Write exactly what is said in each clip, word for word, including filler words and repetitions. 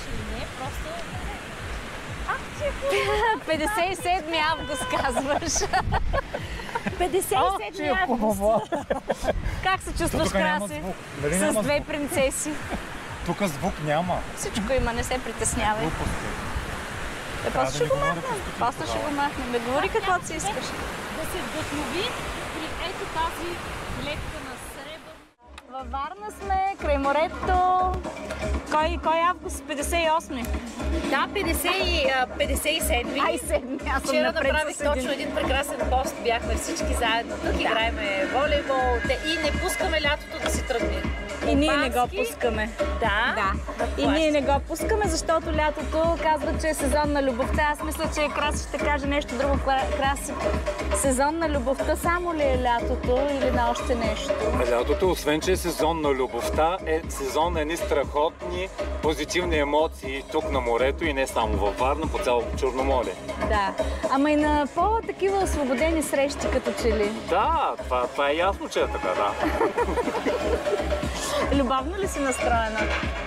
или не, просто... Ах, че петдесет и седми август казваш. петдесет и седми август. Как се чувстваш, Краси? С две принцеси. Тук звук няма. Всичко има, не се притеснявай. Глупости. Е, после ще го махнем. После ще го махнем. Ме говори каквото си искаш. Да се вдъхнови при ето тази клетка на сребърно. Във Варна сме, край морето. Кой, кой август? петдесет и осми? Да, петдесет и седми. Ай, седми. Аз съм Вчера напред направих с един. точно един прекрасен пост. Бяхме всички заедно. Тук играеме волейбол и не пускаме лятото да си тръгне. И ние не го Купански. пускаме. Да. Да. И ние не го пускаме, защото лятото казват, че е сезон на любовта. Аз мисля, че Краси ще каже нещо друго. Краси, сезон на любовта само ли е лятото или на още нещо? Лятото, освен че е сезон на любовта, е сезон на едни страхотни позитивни емоции тук на морето и не само във Варна, по цялото Черноморие. Да. Ама и на по-такива освободени срещи, като че ли. Да, това, това е ясно, че е така, да. Любовно ли си настроена?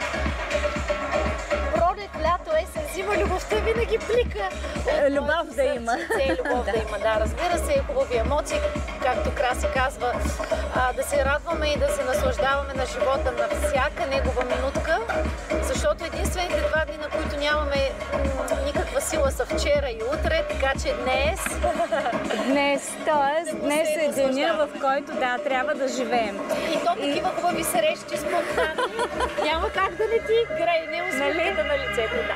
Пролет, лято, есен, зима, любовта винаги плика. Любов да има. Сърце, любов да има, да. Разбира се, хубави емоции, както Краси казва, а, да се радваме и да се наслаждаваме на живота на всяка негова минутка, защото единствените два дни, на които нямаме никаква сила, са вчера и утре, така че днес... Днес, т.е. днес се е деня, в наслаждаваме. който да, трябва да живеем. И то такива хубави срещи, спонтанни, няма как да не ти грейне усмивката на лицето, да.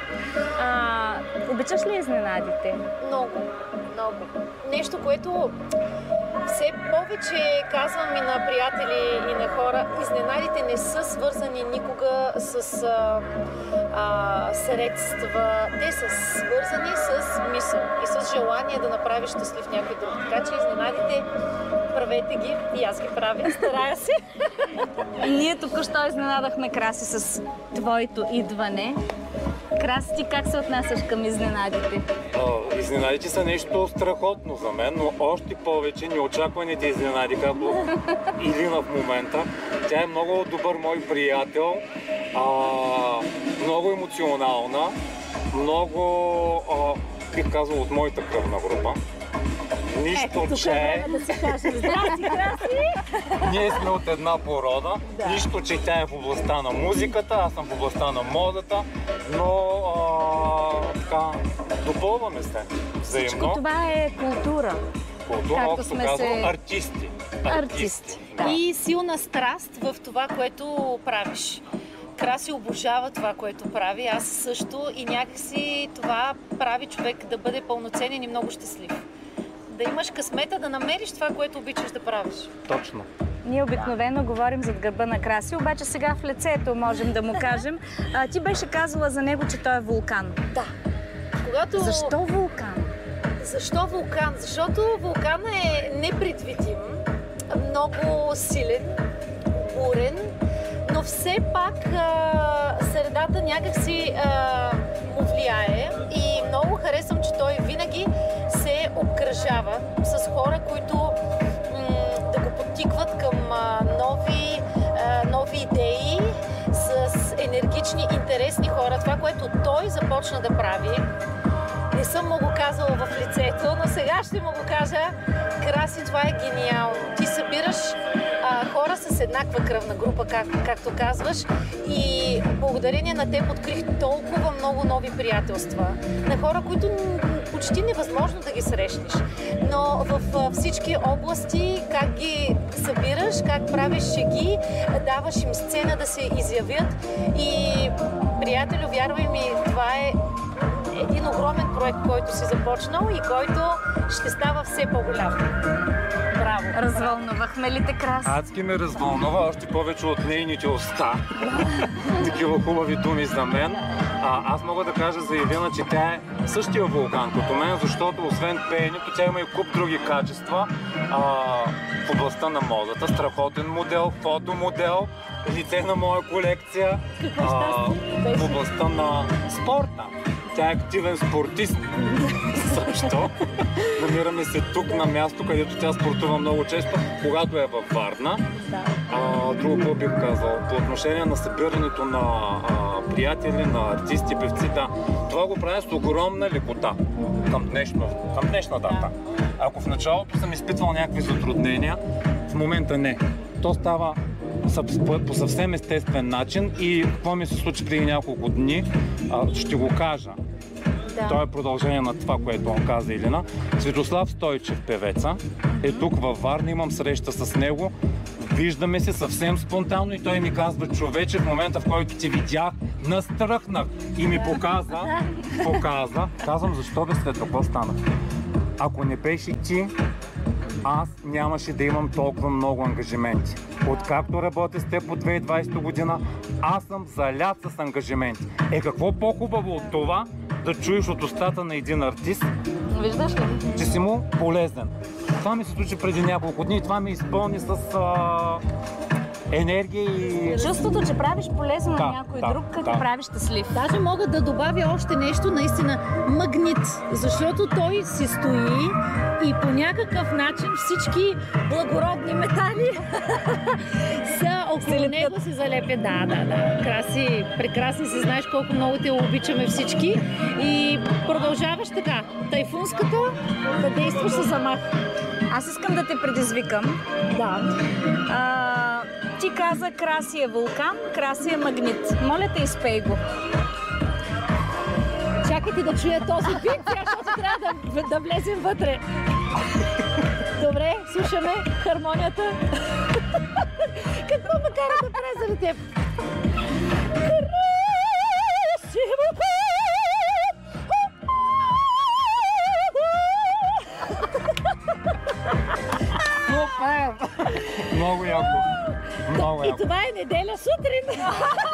А, обичаш ли изненадите? Много, много. Нещо, което все повече казвам и на приятели, и на хора, изненадите не са свързани никога с а, а, средства. Те са свързани с мисъл и с желание да направиш щастлив някой друг. Така че изненадите, правете ги и аз ги правя. Старая се. Ние току-що изненадахме Краси с твоето идване. Краси, ти как се отнасяш към изненадите? А, изненадите са нещо страхотно за мен, но още повече неочакваните изненади, както Илина в момента. Тя е много добър мой приятел, а, много емоционална, много, а, бих казал, от моята кръвна група. Нищо, Ето, че... да си кажем. Здрасти, Краси! Ние сме от една порода. Да. Нищо, че тя е в областта на музиката, аз съм в областта на модата, но а, така, допълваме се взаимно. Всичко това е култура. Култура, както общо сме казано, се- артисти. Артисти. Да. И силна страст в това, което правиш. Краси обожава това, което прави, аз също, и някакси това прави човек да бъде пълноценен и много щастлив. Да имаш късмета да намериш това, което обичаш да правиш. Точно. Ние обикновено говорим зад гърба на Краси, обаче сега в лицето можем да му кажем. А, ти беше казала за него, че той е вулкан. Да. Когато... Защо вулкан? Защо вулкан? Защото вулкан е непредвидим, много силен, бурен, но все пак а, средата някакси а, му влияе и много харесвам, че той винаги се обкръжава с хора, които м- да го подтикват към а, нови, а, нови идеи, с енергични, интересни хора. Това, което той започна да прави, не съм му го казала в лицето, но сега ще му го кажа. Краси, това е гениално. Ти събираш а, хора с еднаква кръвна група, как, както казваш, и благодарение на теб открих толкова много нови приятелства. На хора, които почти невъзможно да ги срещнеш. Но в а, всички области как ги събираш, как правиш шеги, даваш им сцена да се изявят. И, приятелю, вярвай ми, това е един огромен проект, който си започнал и който ще става все по-голям. Браво! Развълнувахме ли те, Краси? Адски ме развълнува, още повече от нейните уста. Такива хубави думи за мен. А, аз мога да кажа за Илина, че тя е същия вулкан като мен, защото освен пеенето, тя има и куп други качества а, в областта на модата. Страхотен модел, фотомодел, лице на моя колекция. А, в областта на спорта. Тя е активен спортист. Също. Намираме се тук на място, където тя спортува много често, когато е във Варна. Да. А, друго какво бих казал? По отношение на събирането на а, приятели, на артисти, певци, да. Това го правя с огромна лекота към, днешно, към днешна дата. Ако в началото съм изпитвал някакви затруднения, в момента не. То става по съвсем естествен начин и какво ми се случи преди няколко дни, а, ще го кажа. Да. То е продължение на това, което каза Илина. Светослав Стойчев, певеца, е тук във Варна, имам среща с него. Виждаме се съвсем спонтанно и той ми казва: човече, в момента, в който ти видях, настръхнах и ми показа, показа. Казвам: защо бе, Светло, какво стана? Ако не беше ти, аз нямаше да имам толкова много ангажименти. Откакто работя с теб от две хиляди и двадесета година, аз съм залят с ангажименти. Е, какво по-хубаво от това да чуеш от устата на един артист, виждаш ли, че си му полезен? Това ми се случи преди няколко дни и това ми изпълни с а, енергия и... чувството, че правиш полезно да, на някой да, друг, като да. прави щастлив. Даже мога да добавя още нещо, наистина магнит, защото той си стои и по някакъв начин всички благородни метали са около него се залепят. Да, да, да. Краси, прекрасни си, знаеш колко много те обичаме всички и продължаваш така. Тайфунската да действаш със замах. Аз искам да те предизвикам. Да. А, ти каза: Краси е вулкан, Краси е магнит. Моля те, изпей го. Чакайте да чуя този бит, защото трябва да, да влезем вътре. Добре, слушаме хармонията. Какво ме кара да правя заради теб? Краси вулкан! Супер! Много яко. Много И яко. това е неделя сутрин.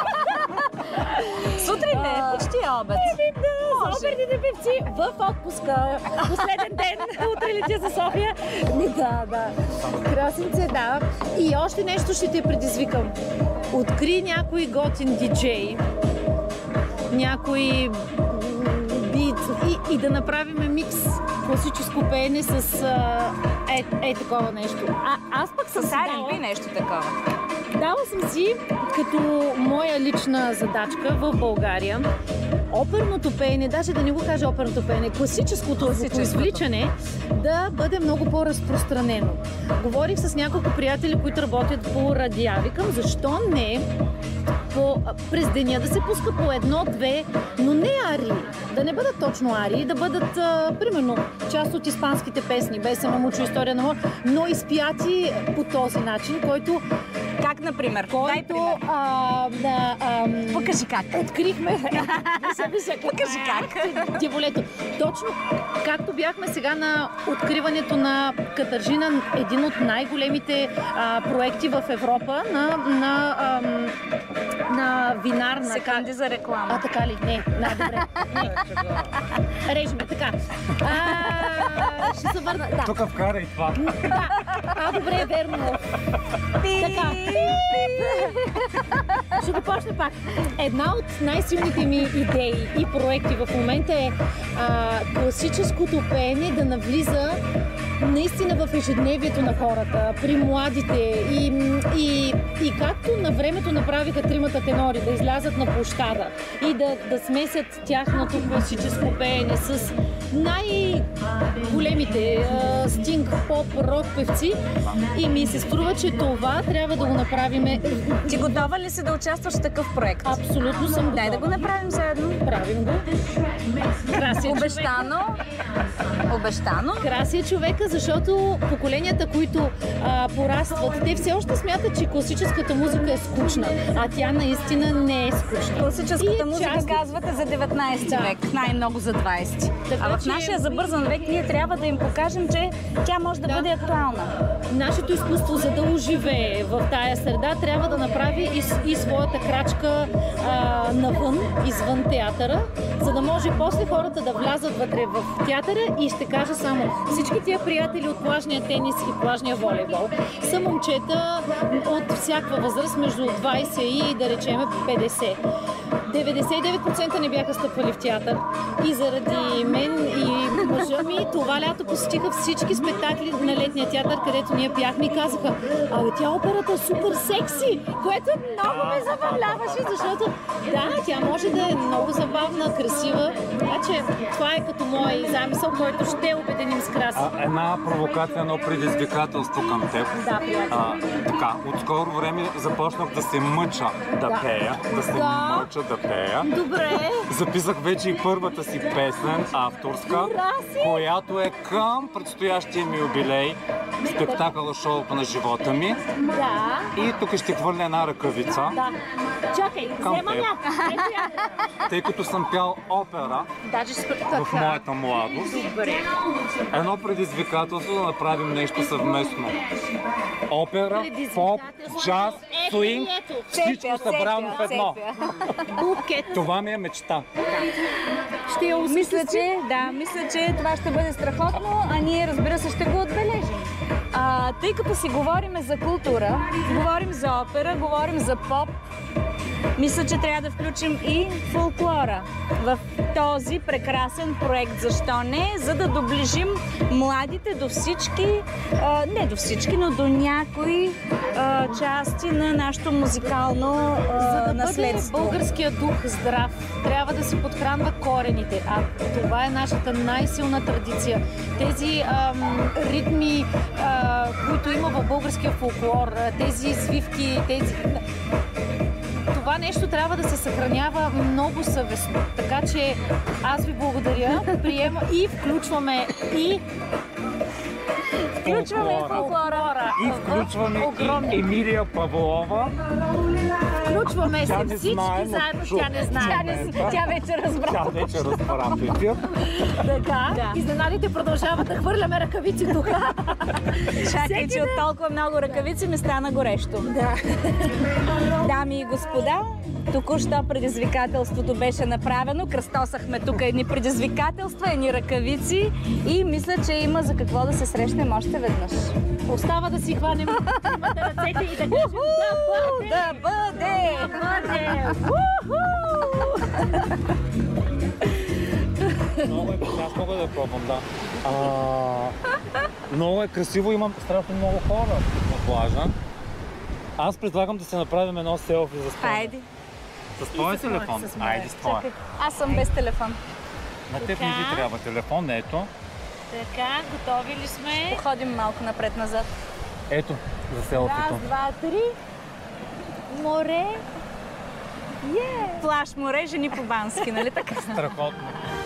Сутрин е, почти е обед. Да, за оперните певци в отпуска. Последен ден. Утре летя за София. Да, да. Краснице, да. И още нещо ще те предизвикам. Откри някой готин диджей. Някой бит. И, и да направим микс. Класическо пеене с е, е такова нещо. А, аз пък с Ар енд Би нещо такова. Дала съм си като моя лична задачка в България оперното пеене, даже да не го кажа оперното пеене, класическото звукоизвличане да бъде много по-разпространено. Говорих с няколко приятели, които работят по радиа. Викам, защо не по, през деня да се пуска по едно-две, но не арии. Да не бъдат точно арии, да бъдат, а, примерно, част от испанските песни, без съм мучо история на мор, но изпяти по този начин, който... Как, например? Който... А, да, а, покажи как. Открихме... Покажи как. Дяволето. Точно както бяхме сега на откриването на Катържина, един от най-големите а, проекти в Европа на, на, а, на винарна... Секунди за реклама. А, така ли? Не, да, добре. Не. Режеме, така. А, ще се върна. Да. Тук вкарай това. Да. А, добре, верно. Така. Ще го почне пак. Една от най-силните ми идеи и проекти в момента е а, класическото пеене да навлиза наистина в ежедневието на хората, при младите и, и, и както на времето направиха тримата тенори да излязат на площада и да, да смесят тяхното класическо пеене с най-големите стинг, поп, рок певци и ми се струва, че това трябва да го направим. Ти готова ли си да участваш в такъв проект? Абсолютно съм готова. Дай да го направим заедно. Правим го. Красия Обещано. Обещано. Красия човека, защото поколенията, които а, порастват, те все още смятат, че класическата музика е скучна, а тя наистина не е скучна. Класическата е музика, част... казвате, за деветнайсети да. век, най-много за двайсети. Така, а в че... нашия забързан век ние трябва да им покажем, че тя може да, да бъде актуална. Нашето изкуство, за да оживее в тая среда, трябва да направи и, и своята крачка а, навън, извън театъра, за да може после хората да влязат вътре в театъра. И ще кажа само, всички тия приятели от плажния тенис и плажния волейбол са момчета от всякаква възраст, между двайсет и, да речеме, петдесет. деветдесет и девет процента не бяха стъпвали в театър. И заради мен и мъжа ми, това лято посетиха всички спектакли на летния театър, където ние пяхме и казаха: абе, тя операта е супер секси, което много ме забавляваше, защото да, тя може да е много забавна, красива. Значи, това е като мой замисъл, който ще обединим с Краси. А, една провокация, едно предизвикателство към теб. Да, приятел. А, така, от скоро време започнах да се мъча да, Да. пея, да се Да. мъча да пея. Добре. Записах вече и първата си песен, авторска, Краси! която е към предстоящия ми юбилей, спектакъл шоуто на живота ми. Да. И тук ще хвърля една ръкавица, Да. Чакай, Към взема теб. някак. тъй като съм пял опера Даже с в моята младост. Добре. Едно предизвикателство да направим нещо съвместно. Опера, поп, джаз, Ето, суинг, ето. всичко събрано в едно. Букет. Това ми е мечта. Ще я Мисля, осъществим. че, да, мисля, че това ще бъде страхотно, а ние, разбира се, ще го отбележим. А, тъй като си говорим за култура, говорим за опера, говорим за поп, мисля, че трябва да включим и фолклора в този прекрасен проект. Защо не? За да доближим младите до всички, а, не до всички, но до някои а, части на нашето музикално а, За да наследство. бъде българския дух здрав, трябва да си подхранва корените. А това е нашата най-силна традиция. Тези ам, ритми, а, които има в българския фолклор, а, тези извивки, тези... Това нещо трябва да се съхранява много съвестно. Така че аз ви благодаря. Приема и включваме и Включваме и фолклора. И включваме Огромни. и Емилия Павлова. Включваме Тя се не всички знае, но заедно. чу. Тя не знае. Тя, не, тя вече разбра. Тя вече разбра в ефир. Така, Да. изненадите продължават да хвърляме ръкавици тук. Чакай, че от толкова много ръкавици ми стана горещо. Да. Дами и господа, току-що предизвикателството беше направено. Кръстосахме тук едни предизвикателства, едни ръкавици и мисля, че има за какво да се срещнем още веднъж. Остава да си хванем имате ръцете и да кажем Уху, да бъде! да бъде! Много е, аз мога да пробвам, да. А, много е красиво, имам страшно много хора на плажа. Аз предлагам да се направим едно селфи за спомен. Айде. С твоя телефон? с моя. Айде с твоя. Аз съм без телефон. На теб не ти Така. трябва телефон, ето. Така, готови ли сме? Ходим малко напред-назад. Ето, за селфито. Раз, два, три. Море. Плаш, море, жени по бански, нали така? Страхотно.